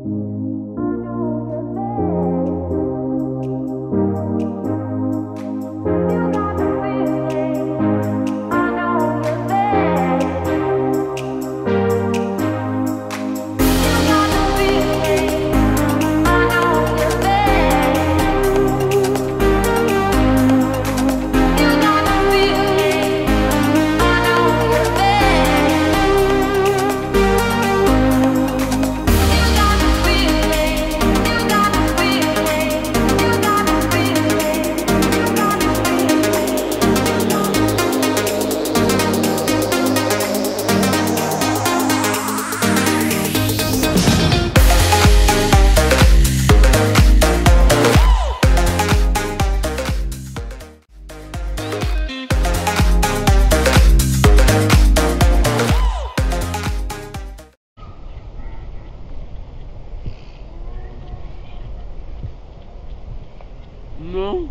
No.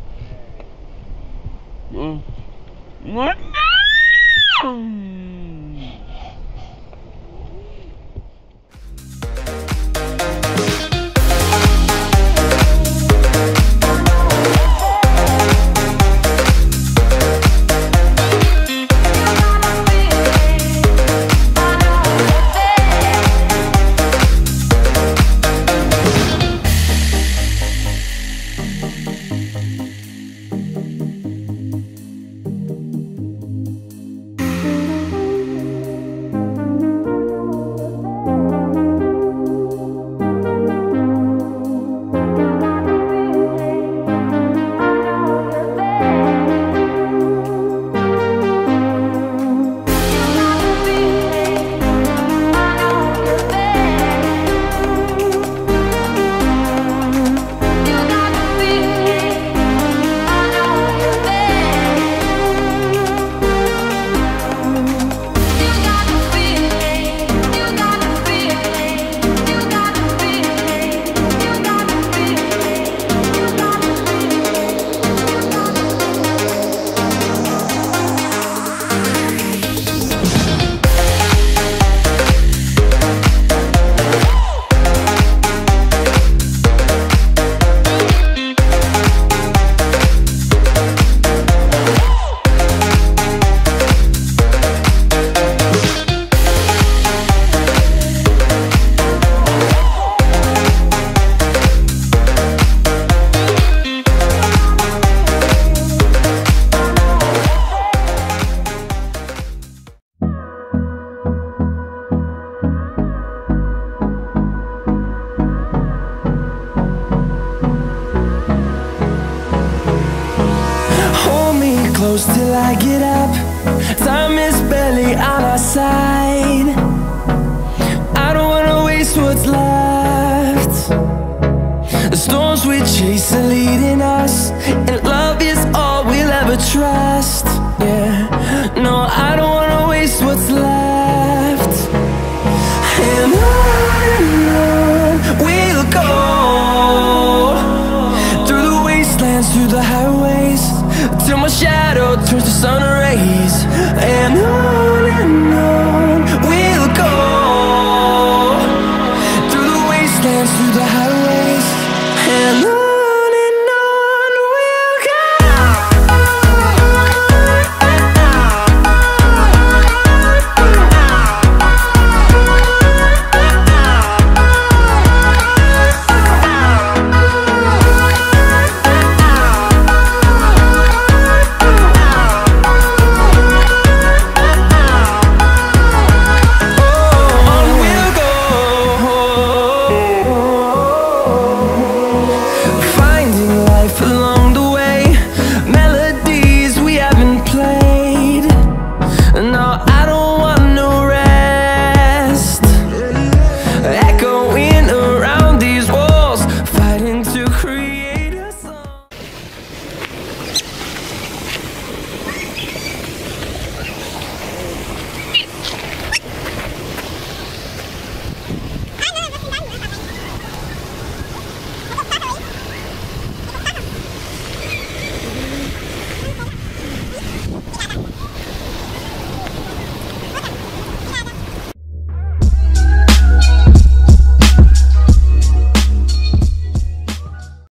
No. What? No. Close till I get up. Time is barely on our side. I don't wanna waste what's left. The storms we chase are leading us, and love is all we'll ever trust. Yeah, no, I don't wanna waste what's left. And on we'll go, through the wastelands, through the highways, till my shadow turns to sun rays. And on we'll go, through the wastelands, through the